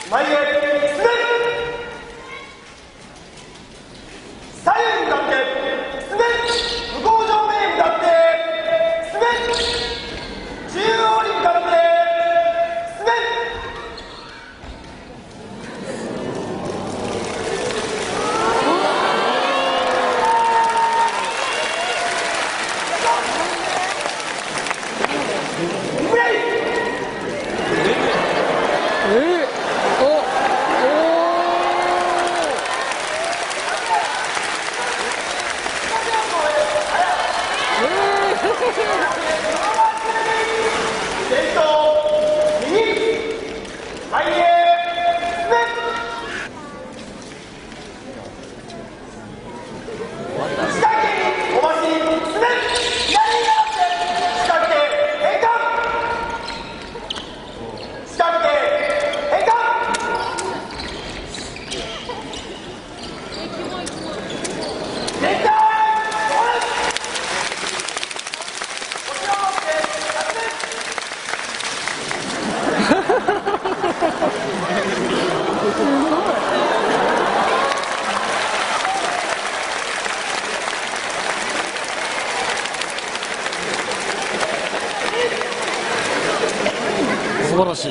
前へ進め、左右に向かって進め、向こう正面へ向かって進め、中央に向かって進め。先頭右前へ進め、仕掛けおまし進め、左に合わせ仕掛け変換、仕掛け変換、変換素晴らしい。